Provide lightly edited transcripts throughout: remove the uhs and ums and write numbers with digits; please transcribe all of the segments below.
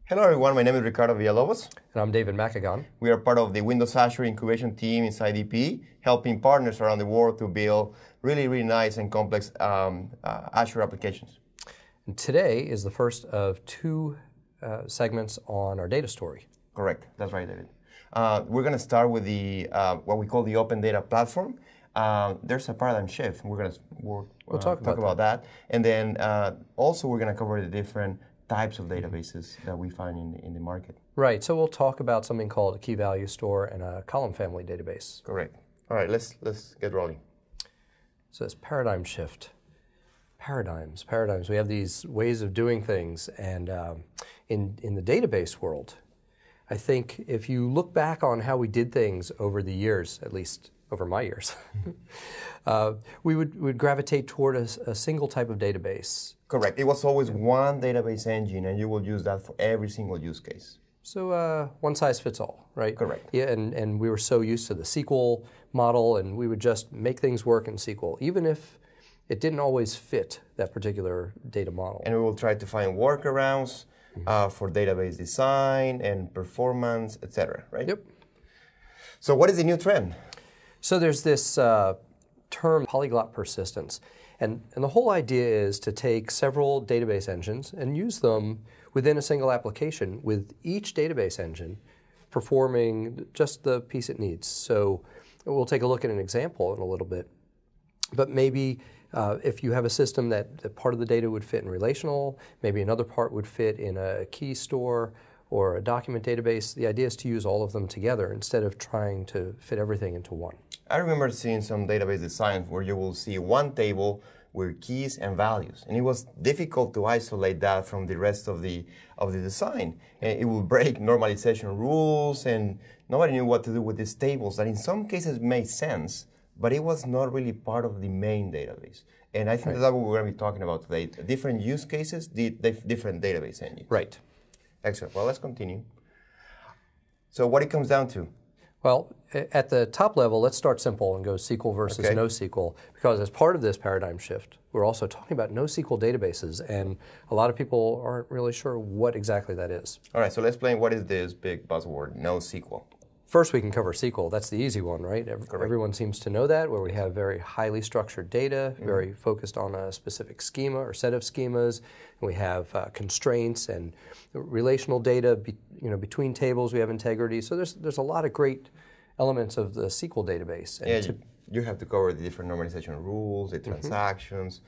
Hello everyone, my name is Ricardo Villalobos. And I'm David Macagon. We are part of the Windows Azure incubation team inside EP, helping partners around the world to build really nice and complex Azure applications. And today is the first of two segments on our data story. Correct, that's right, David. We're going to start with the what we call the Open Data Platform. There's a paradigm shift. We'll talk about that. And then also we're going to cover the different types of databases that we find in the market. Right, so we'll talk about something called a key value store and a column family database. Correct. All right, let's get rolling. So it's paradigm shift. Paradigms. We have these ways of doing things, and in the database world, I think if you look back on how we did things over the years, at least over my years, we would gravitate toward a single type of database. Correct. It was always one database engine, and you will use that for every single use case. So one size fits all, right? Correct. Yeah, and we were so used to the SQL model, and we would just make things work in SQL, even if it didn't always fit that particular data model. And we will try to find workarounds for database design and performance, etc. Right? Yep. So what is the new trend? So there's this term, polyglot persistence. And the whole idea is to take several database engines and use them within a single application, with each database engine performing just the piece it needs. So we'll take a look at an example in a little bit. But maybe if you have a system that part of the data would fit in relational, maybe another part would fit in a key store or a document database, the idea is to use all of them together instead of trying to fit everything into one. I remember seeing some database designs where you will see one table with keys and values, and it was difficult to isolate that from the rest of the design. And it would break normalization rules, and nobody knew what to do with these tables that in some cases made sense, but it was not really part of the main database. And I think that's what we're going to be talking about today. Different use cases, different database engines. Right. Excellent. Well, let's continue. So what it comes down to? Well, at the top level, let's start simple and go SQL versus NoSQL, because as part of this paradigm shift, we're also talking about NoSQL databases, and a lot of people aren't really sure what exactly that is. All right, so let's explain what is this big buzzword, NoSQL. First, we can cover SQL. That's the easy one, right? Everyone seems to know that, where we have very highly structured data, very focused on a specific schema or set of schemas. And we have constraints and relational data between tables. We have integrity. So there's a lot of great elements of the SQL database. And you have to cover the different normalization rules, the transactions.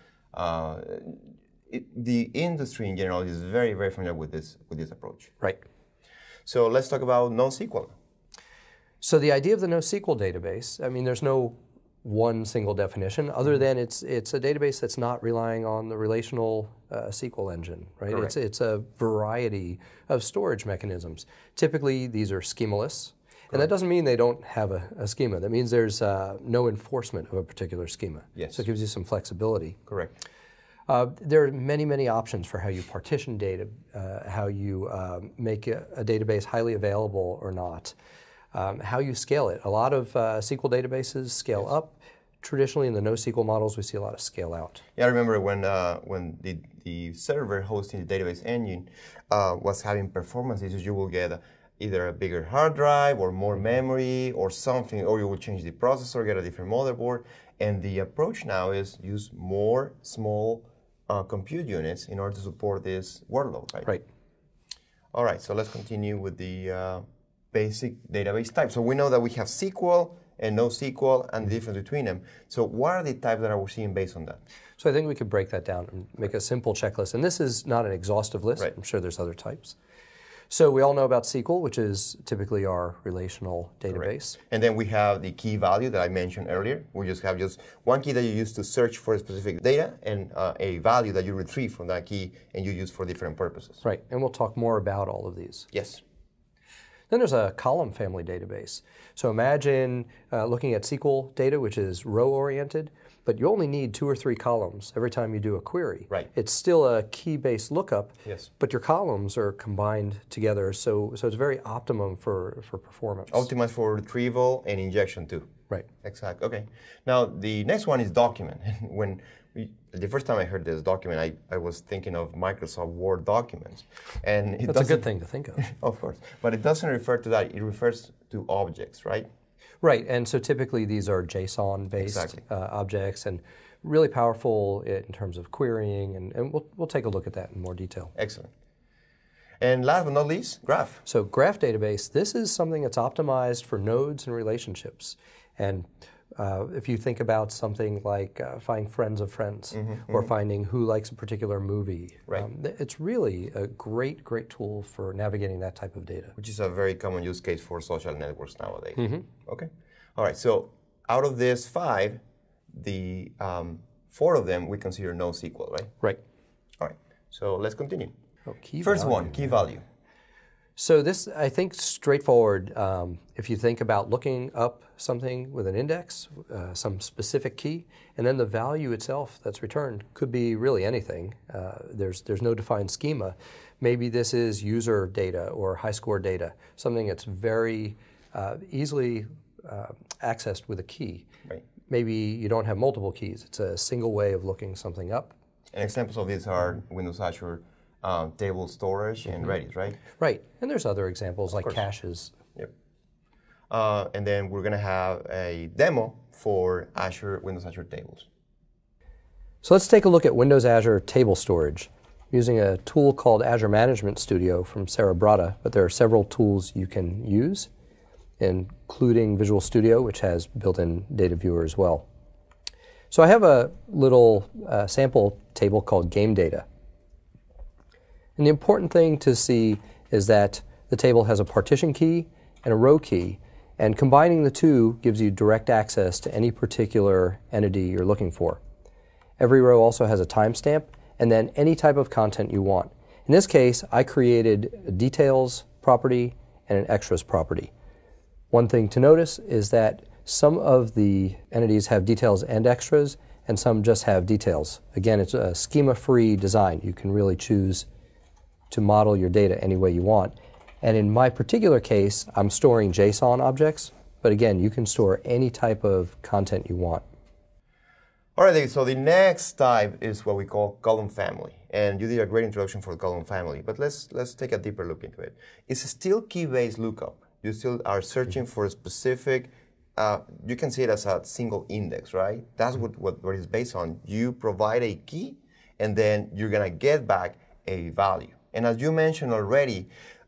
The industry in general is very familiar with this approach. Right. So let's talk about NoSQL. So the idea of the NoSQL database, I mean, there's no one single definition other than it's a database that's not relying on the relational SQL engine, right? It's a variety of storage mechanisms. Typically, these are schemaless. And that doesn't mean they don't have a schema. That means there's no enforcement of a particular schema. Yes. So it gives you some flexibility. Correct. There are many options for how you partition data, how you make a database highly available or not. How you scale it. A lot of SQL databases scale up. Traditionally, in the NoSQL models, we see a lot of scale out. Yeah, I remember when the server hosting the database engine was having performance issues, you will get either a bigger hard drive or more memory or something, or you will change the processor, get a different motherboard. And the approach now is use more small compute units in order to support this workload, right? Right. All right, so let's continue with the basic database types. So we know that we have SQL and NoSQL and the difference between them. So what are the types that we're seeing based on that? So I think we could break that down and make a simple checklist. And this is not an exhaustive list. Right. I'm sure there's other types. So we all know about SQL, which is typically our relational database. Correct. And then we have the key value that I mentioned earlier. We just have one key that you use to search for a specific data and a value that you retrieve from that key and you use for different purposes. Right. And we'll talk more about all of these. Yes. Then there's a column family database. So imagine looking at SQL data, which is row-oriented, but you only need 2 or 3 columns every time you do a query. Right. It's still a key-based lookup, yes, but your columns are combined together, so it's very optimum for performance. Optimized for retrieval and injection too. Right. Exactly. Okay. Now the next one is document. When we the first time I heard this document, I was thinking of Microsoft Word documents. And That's a good thing to think of. Of course. But it doesn't refer to that. It refers to objects, right? Right, and so typically these are JSON-based objects and really powerful in terms of querying, and we'll take a look at that in more detail. Excellent. And last but not least, graph. So graph database, this is something that's optimized for nodes and relationships. And if you think about something like finding friends of friends or finding who likes a particular movie, it's really a great, great tool for navigating that type of data. Which is a very common use case for social networks nowadays. Okay. All right. So out of these 5, the 4 of them we consider NoSQL, right? Right. All right. So let's continue. Oh, key First value. one, key value. So this, I think, straightforward. If you think about looking up something with an index, some specific key, and then the value itself that's returned could be really anything. There's no defined schema. Maybe this is user data or high score data, something that's very easily accessed with a key. Right. Maybe you don't have multiple keys. It's a single way of looking something up. And examples of these are Windows Azure table storage and Redis, right? Right. And there's other examples like caches. Yep. And then we're going to have a demo for Windows Azure tables. So let's take a look at Windows Azure table storage using a tool called Azure Management Studio from Sarah Brada, but there are several tools you can use, including Visual Studio, which has built-in data viewer as well. So I have a little sample table called game data. And the important thing to see is that the table has a partition key and a row key, and combining the two gives you direct access to any particular entity you're looking for. Every row also has a timestamp and then any type of content you want. In this case, I created a details property and an extras property. One thing to notice is that some of the entities have details and extras, and some just have details. Again, it's a schema-free design. You can really choose to model your data any way you want. And in my particular case, I'm storing JSON objects, but again, you can store any type of content you want. All right, David, so the next type is what we call column family. And you did a great introduction for the column family, but let's take a deeper look into it. It's still key-based lookup. You still are searching for a specific, you can see it as a single index, right? That's what it's based on. You provide a key, and then you're going to get back a value. And as you mentioned already,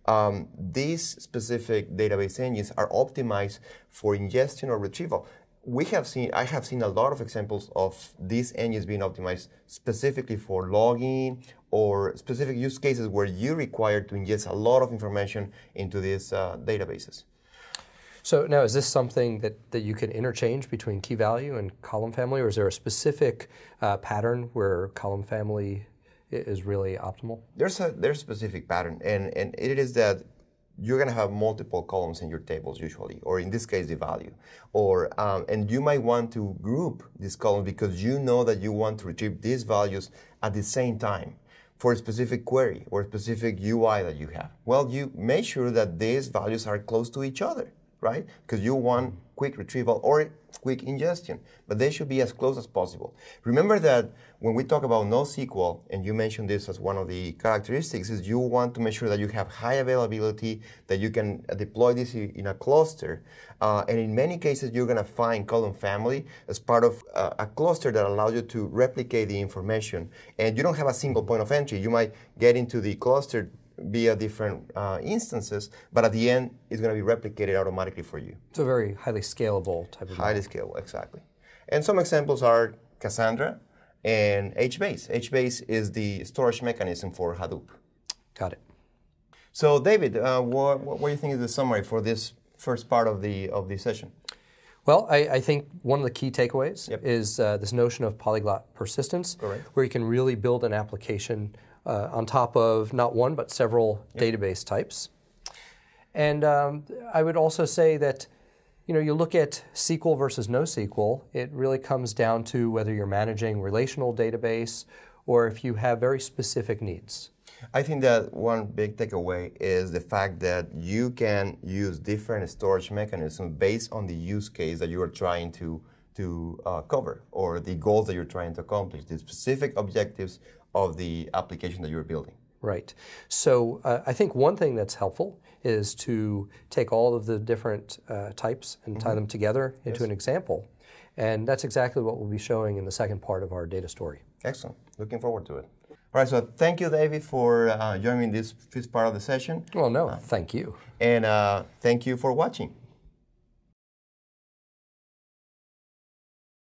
these specific database engines are optimized for ingestion or retrieval. I have seen a lot of examples of these engines being optimized specifically for logging or specific use cases where you require to ingest a lot of information into these databases. So now, is this something that you can interchange between key value and column family, or is there a specific pattern where column family is really optimal? There's a specific pattern, and it is that you're going to have multiple columns in your tables usually, or in this case, the value. And you might want to group these columns because you know that you want to retrieve these values at the same time for a specific query or a specific UI that you have. Well, you make sure that these values are close to each other, right? Because you want quick retrieval or quick ingestion, but they should be as close as possible. Remember that when we talk about NoSQL, and you mentioned this as one of the characteristics, is you want to make sure that you have high availability, that you can deploy this in a cluster. And in many cases, you're going to find column family as part of a cluster that allows you to replicate the information. And you don't have a single point of entry. You might get into the cluster via different instances, but at the end, it's going to be replicated automatically for you. It's a very highly scalable type of Highly scalable, exactly. And some examples are Cassandra and HBase. HBase is the storage mechanism for Hadoop. Got it. So, David, what do you think is the summary for this first part of the session? Well, I think one of the key takeaways is this notion of polyglot persistence, where you can really build an application on top of not one but several database types. And I would also say that you look at SQL versus NoSQL, it really comes down to whether you're managing relational database or if you have very specific needs. I think that one big takeaway is the fact that you can use different storage mechanisms based on the use case that you are trying to to cover, or the goals that you're trying to accomplish, the specific objectives of the application that you're building. Right. So I think one thing that's helpful is to take all of the different types and tie them together into an example. And that's exactly what we'll be showing in the second part of our data story. Excellent. Looking forward to it. All right, so thank you, David, for joining this first part of the session. Well, no, thank you. And thank you for watching.